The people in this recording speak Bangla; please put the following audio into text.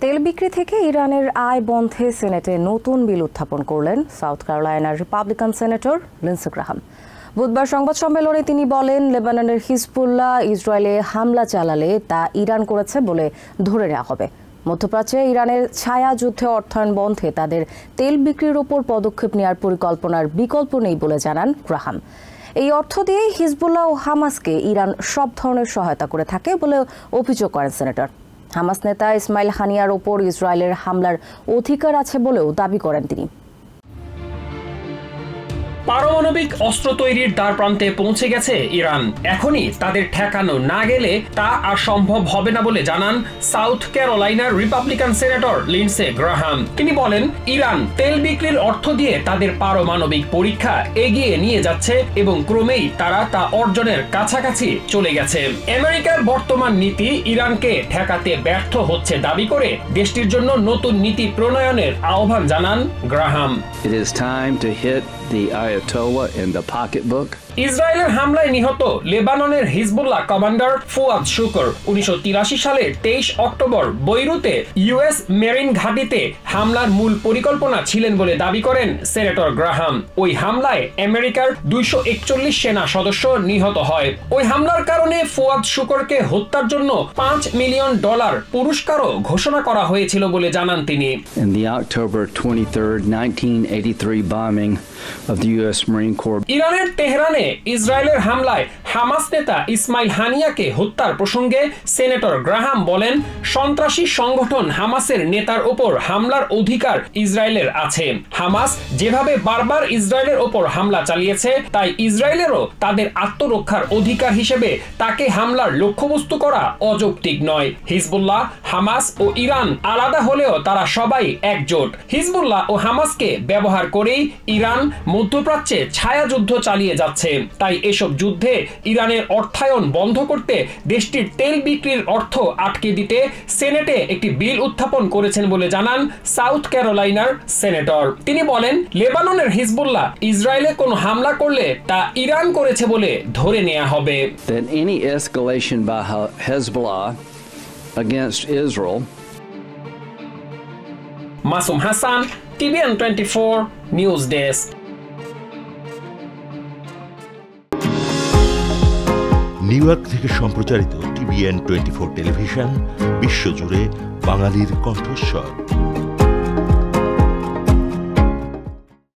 তেল বিক্রি থেকে ইরানের আয় বন্ধে সেনেটে নতুন বিল উত্থাপন করলেন সাউথ ক্যারোলাইনার রিপাবলিকান সেনেটর লিন্ডসে গ্রাহাম। বুধবার সংবাদ সম্মেলনে তিনি বলেন, লেবাননের হিজবুল্লাহ ইসরায়েলে হামলা চালালে তা ইরান করেছে বলে ধরে নেওয়া হবে। মধ্যপ্রাচ্যে ইরানের ছায়া যুদ্ধে অর্থায়ন বন্ধে তাদের তেল বিক্রির ওপর পদক্ষেপ নেওয়ার পরিকল্পনার বিকল্প নেই বলে জানান গ্রাহাম। এই অর্থ দিয়ে হিজবুল্লাহ ও হামাসকে ইরান সব ধরনের সহায়তা করে থাকে বলে অভিযোগ করেন সেনেটর। হামাস নেতা ইসমাইল হানিয়ার ওপর ইসরায়েলের হামলার অধিকার আছে বলেও দাবি করেন তিনি। পারমাণবিক অস্ত্র তৈরির দ্বারপ্রান্তে পৌঁছে গেছে ইরান। এখনই তাদের ঠেকানো না গেলে তা আর সম্ভব হবে না বলে জানান সাউথ ক্যারোলাইনার রিপাবলিকান সেনেটর লিন্ডসে গ্রাহাম। তিনি বলেন, ইরান তেল বিক্রির অর্থ দিয়ে তাদের পারমাণবিক পরীক্ষা এগিয়ে নিয়ে যাচ্ছে এবং ক্রমেই তারা তা অর্জনের কাছাকাছি চলে গেছে। আমেরিকার বর্তমান নীতি ইরানকে ঠেকাতে ব্যর্থ হচ্ছে দাবি করে দেশটির জন্য নতুন নীতি প্রণয়নের আহ্বান জানান Graham. It is time to hit the Ayatollah in the pocketbook. ইসরায়েলের হামলায় নিহত লেবাননের হিজবুল্লাহ কমান্ডার ফুয়াদ শুকর 1983 সালের 23 অক্টোবর বৈরুতে ইউএস মেরিন ঘাঁটিতে হামলার মূল পরিকল্পনা ছিলেন বলে দাবি করেন সেনেটর গ্রাহাম। ওই হামলায় আমেরিকার 241 সেনা সদস্য নিহত হয়। ওই হামলার কারণে ফুয়াদ শুকরকে হত্যার জন্য $5 মিলিয়ন পুরস্কারও ঘোষণা করা হয়েছিল বলে জানান তিনি। In the October 23, 1983 bombing of the U.S. Marine Corps. ইরানের তেহরানে ইসরায়েলের হামলায় হামাস নেতা ইসমাইল হানিয়াকে হত্যার প্রসঙ্গে সেনেটর গ্রাহাম বলেন, সন্ত্রাসী সংগঠন হামাসের নেতার ওপর হামলার অধিকার ইসরায়েলের আছে। হামাস যেভাবে বারবার ইসরায়েলের ওপর হামলা চালিয়েছে, তাই ইসরায়েলেরও তাদের আত্মরক্ষার অধিকার হিসেবে তাকে হামলার লক্ষ্যবস্তু করা অযৌক্তিক নয়। হিজবুল্লাহ, হামাস ও ইরান আলাদা হলেও তারা সবাই একজোট। হিজবুল্লাহ ও হামাসকে ব্যবহার করেই ইরান মধ্যপ্রাচ্যে ছায়া যুদ্ধ চালিয়ে যাচ্ছে। তাই এসব যুদ্ধে ইরানের অর্থায়ন বন্ধ করতে দেশটির তেল বিক্রির অর্থ আটকে দিতে সেনেটে একটি বিল উত্থাপন করেছেন বলে জানান সাউথ ক্যারোলাইনার সেনেটর। তিনি বলেন, লেবাননের হিজবুল্লাহ ইসরায়েলে কোনো হামলা করলে তা ইরান করেছে বলে ধরে নেওয়া হবে। That any escalation by Hezbollah against Israel. Masum Hasan, TVN 24 news desk. New York থেকে সম্প্রচারিত TVN 24 টেলিভিশন বিশ্বজুড়ে বাঙালির কণ্ঠস্বর।